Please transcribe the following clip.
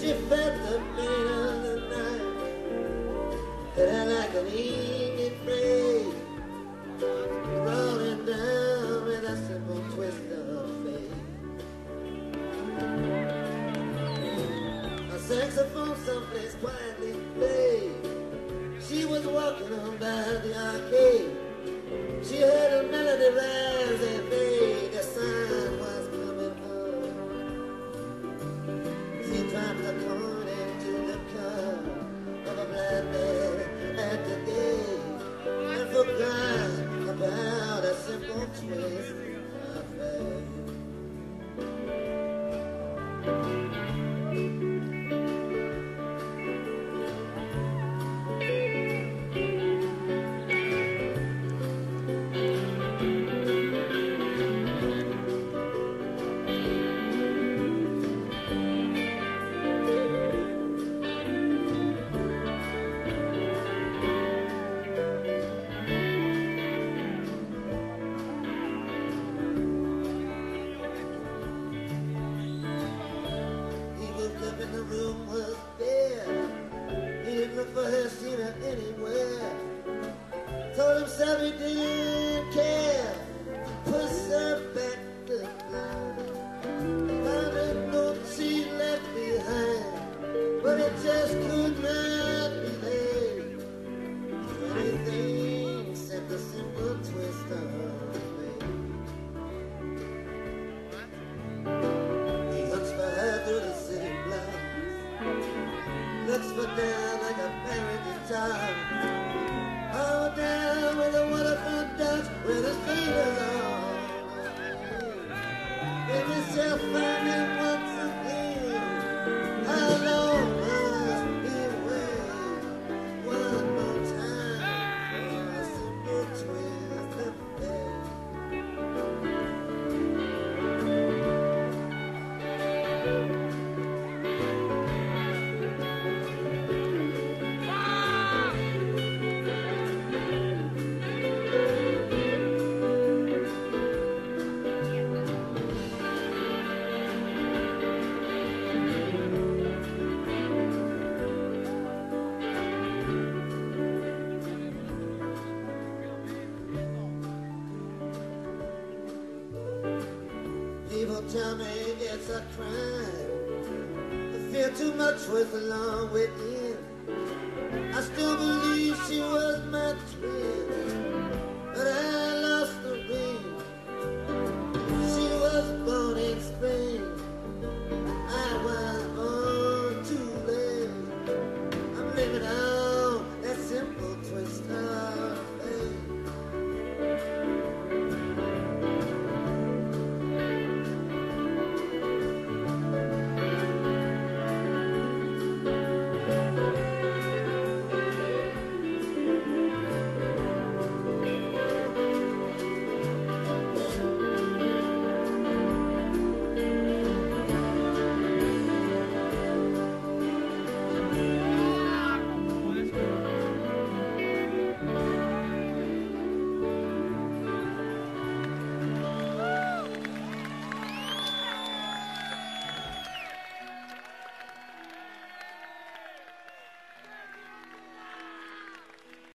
she felt the pain of the night, hit her like an evening phrase, rolling down with a simple twist of fate. A saxophone someplace quietly played. She was walking on by the arcade. She heard a melody rise and fade. The sun was coming up. She dropped the coin into the cup of a blind man at the gate and forgot about a simple twist of fate. Anywhere, told himself he didn't care, pushed her back to the ground, found a note she left behind, but it just could not be laid. Anything except a simple twist of fate. He looks for her through the city blocks, looks for down like a buried guitar. Oh, down with a wonderful dance with his fingers on. If you shall find him once again, how long must he wait? One more time for a simple twist of fate. People tell me it's a crime. I feel too much with along within. I still believe she was my twin.